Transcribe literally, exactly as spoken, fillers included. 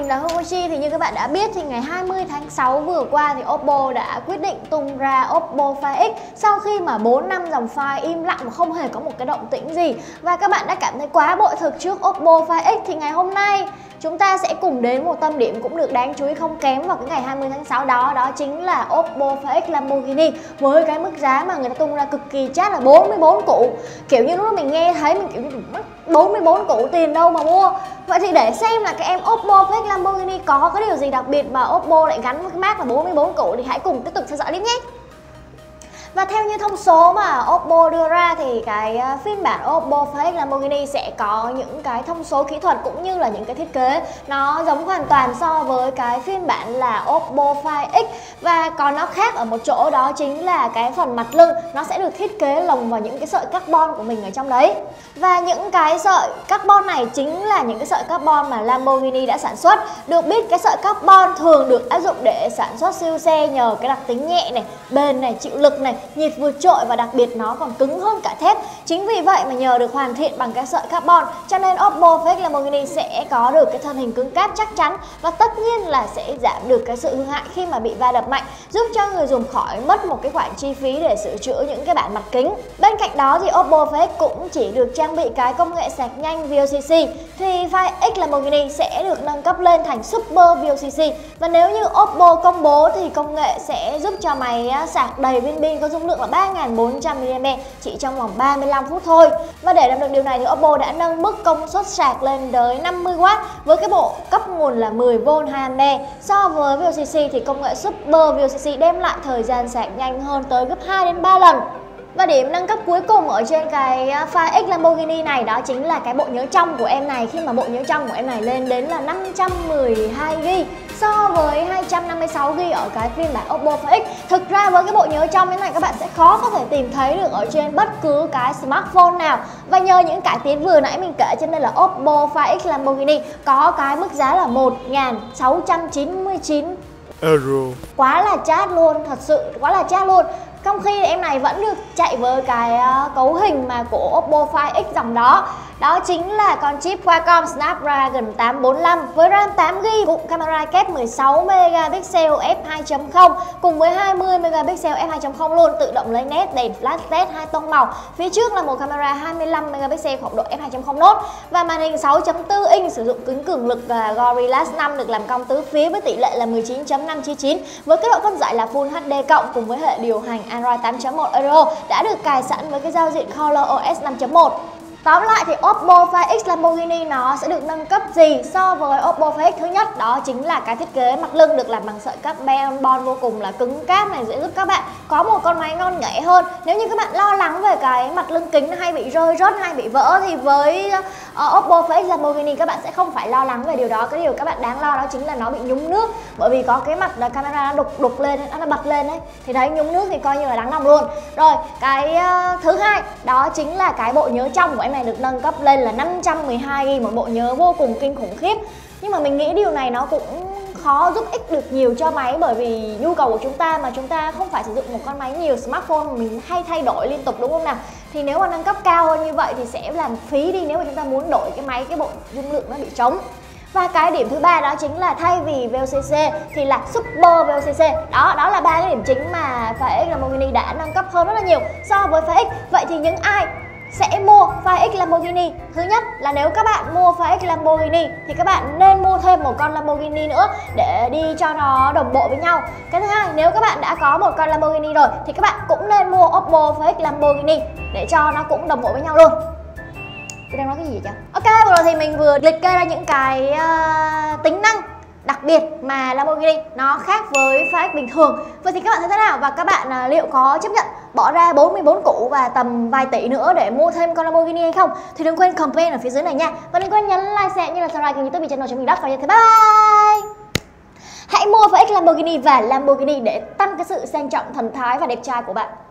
mình là Hương Mochi. Thì như các bạn đã biết thì ngày hai mươi tháng sáu vừa qua thì Oppo đã quyết định tung ra Oppo Find X sau khi mà bốn năm dòng file im lặng và không hề có một cái động tĩnh gì. Và các bạn đã cảm thấy quá bội thực trước Oppo Find X thì ngày hôm nay chúng ta sẽ cùng đến một tâm điểm cũng được đáng chú ý không kém vào cái ngày hai mươi tháng sáu đó. Đó chính là Oppo Find X Lamborghini với cái mức giá mà người ta tung ra cực kỳ chát là bốn mươi bốn củ. Kiểu như lúc đó mình nghe thấy mình kiểu như mất bốn mươi bốn củ tiền đâu mà mua. Vậy thì để xem là các em Oppo Find X Lamborghini có cái điều gì đặc biệt mà Oppo lại gắn với cái mác là bốn mươi bốn củ thì hãy cùng tiếp tục theo dõi clip nhé. Và theo như thông số mà Oppo đưa ra thì cái phiên bản Oppo Find X Lamborghini sẽ có những cái thông số kỹ thuật cũng như là những cái thiết kế nó giống hoàn toàn so với cái phiên bản là Oppo Find X. Và còn nó khác ở một chỗ đó chính là cái phần mặt lưng nó sẽ được thiết kế lồng vào những cái sợi carbon của mình ở trong đấy. Và những cái sợi carbon này chính là những cái sợi carbon mà Lamborghini đã sản xuất. Được biết cái sợi carbon thường được áp dụng để sản xuất siêu xe nhờ cái đặc tính nhẹ này, bền này, chịu lực này, nhiệt vượt trội và đặc biệt nó còn cứng hơn cả thép. Chính vì vậy mà nhờ được hoàn thiện bằng cái sợi carbon cho nên Oppo Find X Lamborghini sẽ có được cái thân hình cứng cáp chắc chắn và tất nhiên là sẽ giảm được cái sự hư hại khi mà bị va đập mạnh, giúp cho người dùng khỏi mất một cái khoản chi phí để sửa chữa những cái bản mặt kính. Bên cạnh đó thì Oppo Find X cũng chỉ được trang bị cái công nghệ sạc nhanh vê o xê xê thì Find X Lamborghini sẽ được nâng cấp lên thành Super vê o xê xê. Và nếu như Oppo công bố thì công nghệ sẽ giúp cho máy sạc đầy viên pin có dung lượng là ba nghìn bốn trăm mi li am pe chỉ trong vòng ba mươi lăm phút thôi. Và để làm được điều này thì Oppo đã nâng mức công suất sạc lên tới năm mươi oát với cái bộ cấp nguồn là mười vôn hai am pe. So với vê o xê xê thì công nghệ Super vê o xê xê đem lại thời gian sạc nhanh hơn tới gấp hai đến ba lần. Và điểm nâng cấp cuối cùng ở trên cái Find X Lamborghini này đó chính là cái bộ nhớ trong của em này. Khi mà bộ nhớ trong của em này lên đến là năm trăm mười hai gi ga bai so với hai trăm năm mươi sáu gi ga bai ở cái phiên bản Oppo Find X. Thực ra với cái bộ nhớ trong như này các bạn sẽ khó có thể tìm thấy được ở trên bất cứ cái smartphone nào. Và nhờ những cải tiến vừa nãy mình kể cho nên là Oppo Find X Lamborghini có cái mức giá là một nghìn sáu trăm chín mươi chín euro. Quá là chát luôn, thật sự quá là chát luôn. Trong khi em này vẫn được chạy với cái uh, cấu hình mà của Oppo Find X dòng đó. Đó chính là con chip Qualcomm Snapdragon tám bốn lăm với RAM tám gi ga bai, cụm camera kép mười sáu megapixel f hai chấm không cùng với hai mươi megapixel f hai chấm không luôn, tự động lấy nét, đèn flash test hai tông màu. Phía trước là một camera hai mươi lăm megapixel khổng độ f hai chấm không nốt và màn hình sáu chấm bốn inch sử dụng cứng cường lực và Gorilla Glass năm được làm cong tứ phía với tỷ lệ là mười chín chấm năm chín chín với cái độ phân giải là Full hát đê cộng cùng với hệ điều hành Android tám chấm một Euro đã được cài sẵn với cái giao diện Color ô ét năm chấm một. Tóm lại thì Oppo Find X Lamborghini nó sẽ được nâng cấp gì so với Oppo Find X? Thứ nhất đó chính là cái thiết kế mặt lưng được làm bằng sợi carbon vô cùng là cứng cáp này, sẽ giúp các bạn có một con máy ngon nghẻ hơn. Nếu như các bạn lo lắng về cái mặt lưng kính hay bị rơi rớt hay bị vỡ thì với uh, Oppo Find X Lamborghini các bạn sẽ không phải lo lắng về điều đó. Cái điều các bạn đáng lo đó chính là nó bị nhúng nước, bởi vì có cái mặt là camera nó đục đục lên, nó bật lên đấy thì thấy nhúng nước thì coi như là đáng lòng luôn. Rồi cái uh, thứ hai đó chính là cái bộ nhớ trong của em này được nâng cấp lên là năm trăm mười hai gi ga bai, một bộ nhớ vô cùng kinh khủng khiếp. Nhưng mà mình nghĩ điều này nó cũng khó giúp ích được nhiều cho máy, bởi vì nhu cầu của chúng ta mà chúng ta không phải sử dụng một con máy nhiều smartphone mà mình hay thay đổi liên tục, đúng không nào? Thì nếu mà nâng cấp cao hơn như vậy thì sẽ làm phí đi nếu mà chúng ta muốn đổi cái máy, cái bộ dung lượng nó bị trống. Và cái điểm thứ ba đó chính là thay vì vê o xê xê thì là Super vê o xê xê. Đó, đó là ba cái điểm chính mà Find X Lamborghini đã nâng cấp hơn rất là nhiều so với Find X. Vậy thì những ai sẽ mua Find X Lamborghini? Thứ nhất là nếu các bạn mua Find X Lamborghini thì các bạn nên mua thêm một con Lamborghini nữa để đi cho nó đồng bộ với nhau. Cái thứ hai, nếu các bạn đã có một con Lamborghini rồi thì các bạn cũng nên mua Oppo Find X Lamborghini để cho nó cũng đồng bộ với nhau luôn. Tôi đang nói cái gì vậy chứ? Ok, vừa rồi thì mình vừa liệt kê ra những cái uh, tính năng đặc biệt mà Lamborghini nó khác với Find X bình thường. Vậy thì các bạn thấy thế nào? Và các bạn à, liệu có chấp nhận bỏ ra bốn mươi bốn củ và tầm vài tỷ nữa để mua thêm con Lamborghini hay không? Thì đừng quên comment ở phía dưới này nha. Và đừng quên nhấn like, share như là subscribe kênh YouTube channel cho mình đất. Và như thế bye bye. Hãy mua Find X Lamborghini và Lamborghini để tăng cái sự sang trọng, thần thái và đẹp trai của bạn.